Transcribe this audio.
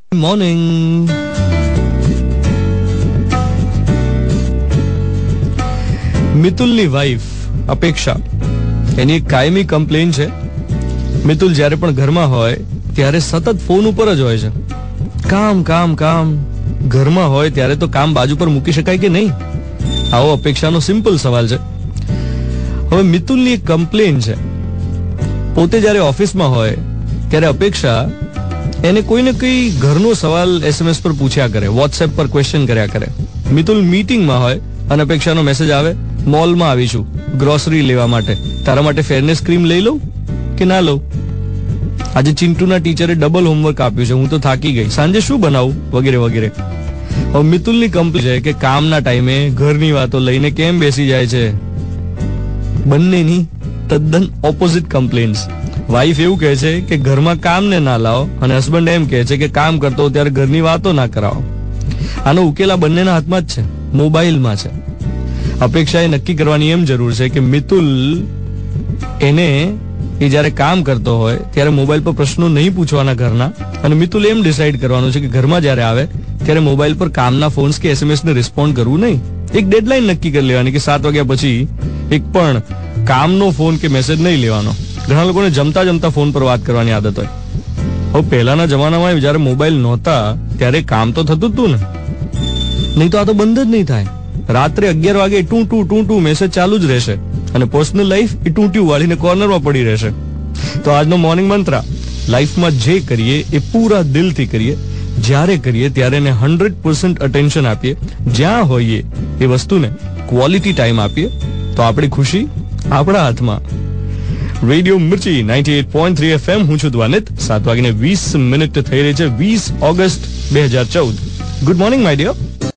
Morning. મિતુલની wife અપેક્ષા, એની એક કાયમી કમ્પ્લેન છે. મિતુલ જ્યારે પણ ઘરમાં હોય ત્યારે સતત ફોન ઉપર જ હોય છે. કામ કામ કામ. ઘરમાં હોય ત્યારે તો કામ બાજુ પર મૂકી શકાય કે નહીં? આવો અપેક્ષાનો સિમ્પલ સવાલ છે. હવે મિતુલની એક કમ્પ્લેન છે. પોતે જ્યારે ઓફિસમાં હોય ત્યારે અપેક્ષા એને કોઈને કોઈ ઘરનો સવાલ SMS પર પૂછ્યા કરે, વોટ્સએપ પર ક્વેશ્ચન કર્યા કરે. મિતુલ મીટિંગમાં હોય અને અપેક્ષાનો મેસેજ આવે, મોલમાં આવીશું ગ્રોસરી લેવા માટે, તારા માટે ફેરનેસ ક્રીમ લઈ લઉં કે ના લઉં? આજે ચિંટુના ટીચરે ડબલ હોમવર્ક આપ્યું છે, હું તો થાકી ગઈ, સાંજે શું બનાવું, વગેરે વગેરે. હવે મિતુલની કમ્પ્લેન છે કે કામના ટાઈમે ઘરની વાતો લઈને કેમ બેસી જાય છે. બંનેની તદ્દન ઓપોઝિટ કમ્પ્લેન્સ. વાઈફ એવું કહે છે કે ઘરમાં કામને ના લાવો અને હસબન્ડ એમ કહે છે કે કામ કરતો ત્યારે ઘરની વાતો ના કરાવો. આનો ઉકેલ આ બંનેના હાથમાં જ છે, મોબાઈલમાં છે. અપેક્ષાએ નક્કી કરવાની એમ જરૂર છે કે મિતુલ એને એ જ્યારે કામ કરતો હોય ત્યારે મોબાઈલ પર પ્રશ્નો નહીં પૂછવાના ઘરના, અને મિતુલ એમ ડિસાઈડ કરવાનું છે કે ઘરમાં જ્યારે આવે ત્યારે મોબાઈલ પર કામના ફોન્સ કે SMS ને રિસ્પોન્ડ કરવું નહીં. એક ડેડલાઈન નક્કી કરી લેવાની કે 7 વાગ્યા પછી એક પણ કામનો ફોન કે મેસેજ નહીં લેવાનો. ઘણા લોકોને જમતા જમતા ફોન પર વાત કરવાની આદત હોય. હવે પહેલાના જમાનામાં જયારે મોબાઈલ નહોતા ત્યારે કામ તો થતું જ હતું ને, નહીં તો આ તો બંધ જ નહીં થાય. રાત્રે 11 વાગે ટૂ મેસેજ ચાલુ જ રહેશે અને પર્સનલ લાઈફ એ ટૂંટ્યું વાળીને કોર્નરમાં પડી રહેશે. તો આજનો મોર્નિંગ મંત્ર, લાઈફમાં જે કરીએ એ પૂરા દિલથી કરીએ, જ્યારે કરીએ ત્યારે એને 100% અટેન્શન આપીએ, જ્યાં હોઈએ એ વસ્તુને ક્વોલિટી ટાઈમ આપીએ, તો આપણી ખુશી આપણા હાથમાં. રેડિયો મિર્ચી 98.3 FM, હું છું દ્વાનિત. 7:20 થઈ રહી છે, 20 August 2014. Good morning my dear.